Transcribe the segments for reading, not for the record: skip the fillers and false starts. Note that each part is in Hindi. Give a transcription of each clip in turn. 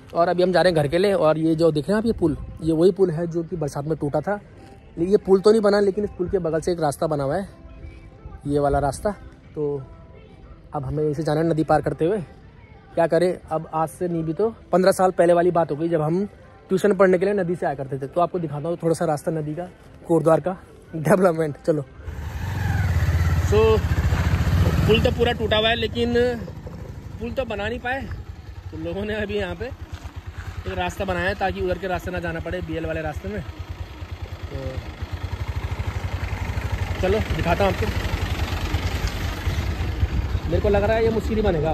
और अभी हम जा रहे हैं घर के लिए। और ये जो देख रहे हैं आप, ये पुल, ये वही पुल है जो कि बरसात में टूटा था। ये पुल तो नहीं बना, लेकिन इस पुल के बगल से एक रास्ता बना हुआ है, ये वाला रास्ता। तो अब हमें इसे जाना है नदी पार करते हुए। क्या करें, अब आज से नहीं भी तो 15 साल पहले वाली बात हो गई, जब हम ट्यूशन पढ़ने के लिए नदी से आया करते थे। तो आपको दिखाता हूँ थोड़ा सा रास्ता नदी का, कोटद्वार का डेवलपमेंट। चलो। पुल तो पूरा टूटा हुआ है, लेकिन पुल तो बना नहीं पाए। तो लोगों ने अभी यहाँ पे एक रास्ता बनाया है ताकि उधर के रास्ते ना जाना पड़े, बीएल वाले रास्ते में। तो चलो दिखाता हूँ आपको। मेरे को लग रहा है ये मुश्किल ही बनेगा।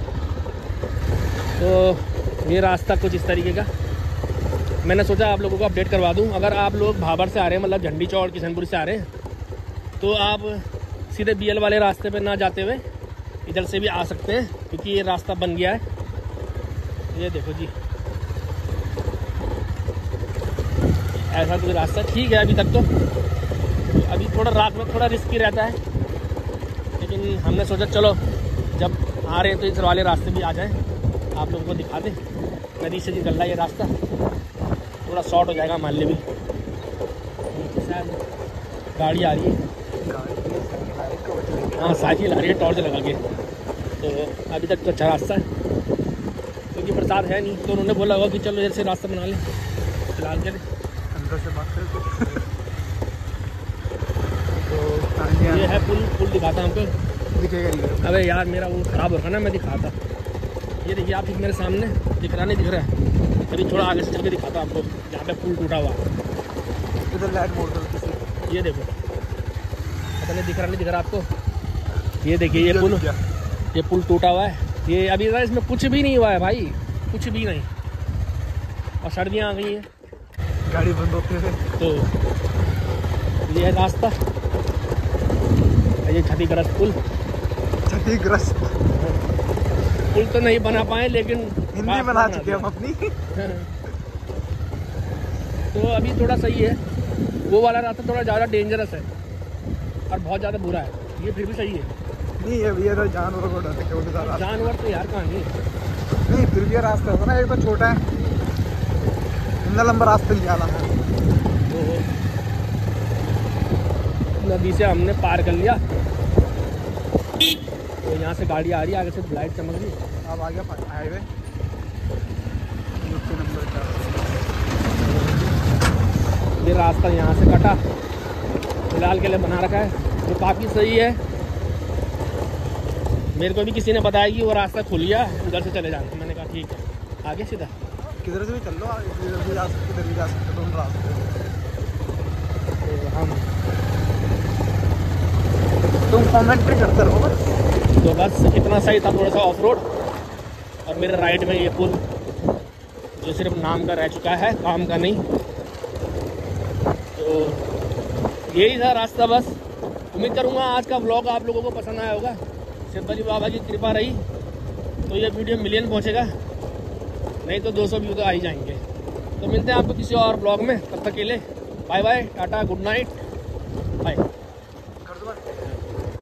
तो ये रास्ता कुछ इस तरीके का, मैंने सोचा आप लोगों को अपडेट करवा दूं। अगर आप लोग भाबर से आ रहे हैं, मतलब झंडी चौड़ किशनपुर से आ रहे हैं, तो आप सीधे बीएल वाले रास्ते पे ना जाते हुए इधर से भी आ सकते हैं, क्योंकि ये रास्ता बन गया है। ये देखो जी, ऐसा कोई रास्ता ठीक है अभी तक। तो अभी थोड़ा रात में थोड़ा रिस्की रहता है, लेकिन हमने सोचा चलो जब आ रहे हैं तो इस वाले रास्ते भी आ जाएं, आप लोगों को दिखा दें। नदी से निकल रहा है ये रास्ता, थोड़ा शॉर्ट हो जाएगा मान ले भी। शायद गाड़ी आ रही है, हाँ साइकिल आ रही है टॉर्च लगा के। तो अभी तक तो अच्छा रास्ता है, क्योंकि बरसात है नहीं, तो उन्होंने बोला होगा कि चलो इधर से रास्ता बना लें। फिलहाल चले अंदर से बात करें। तो ये है पुल दिखाता हमको, दिखेगा। अबे यार मेरा वो ख़राब होगा ना, मैं दिखाता। ये देखिए आप, मेरे सामने दिख रहा नहीं दिख रहा है, अभी थोड़ा आगे से चल के दिखाता हूँ आपको, जहाँ पे पुल टूटा हुआ। इधर लाइट मोड़ दो, ये देखो, पता नहीं दिख रहा नहीं दिख रहा आपको। ये देखिए ये पुल टूटा हुआ है। ये अभी इसमें कुछ भी नहीं हुआ है भाई, कुछ भी नहीं। और सर्दियाँ आ गई हैं, गाड़ी बंद होती है। तो ये है रास्ता, ये क्षतिग्रस्त पुल। क्षतिग्रस्त पुल तो नहीं बना पाए, लेकिन हिंदी बना चुके हम अपनी। तो अभी थोड़ा सही है। वो वाला रास्ता थोड़ा ज़्यादा डेंजरस है और बहुत ज़्यादा बुरा है, ये फिर भी सही है। नहीं है भैया, तो जानवर को डर के जानवर तो यार कहाँ नहीं, फिर भी रास्ता होगा ना, एक तो छोटा है, इतना लंबा रास्ता नहीं आना है। तो नदी से हमने पार कर लिया, तो यहाँ से गाड़ी आ रही है, आगे से लाइट चमक रही। अब आ गया हाईवे नंबर 4। ये रास्ता यहाँ से कटा, फिलहाल के लिए बना रखा है, तो काफ़ी सही है। मेरे को भी किसी ने बताया कि वो रास्ता खुल गया, उधर से चले जाना। मैंने कहा ठीक है, आगे सीधा किधर से भी चल लो, इधर भी जा सकते, इधर भी जा सकते, दोनों रास्ते। तो हम तुम कमेंट्री करते रहो बस। तो बस इतना सही था, थोड़ा सा ऑफ रोड। और मेरे राइट में ये पुल, जो सिर्फ नाम का रह चुका है, काम का नहीं। तो यही था रास्ता। बस उम्मीद करूँगा आज का व्लॉग आप लोगों को पसंद आया होगा। सिद्धू बाबा की कृपा रही तो ये वीडियो मिलियन पहुँचेगा, नहीं तो 200 व्यू तो आ ही जाएंगे। तो मिलते हैं आपको किसी और ब्लॉग में, तब तक के लिए bye bye, tata, good night.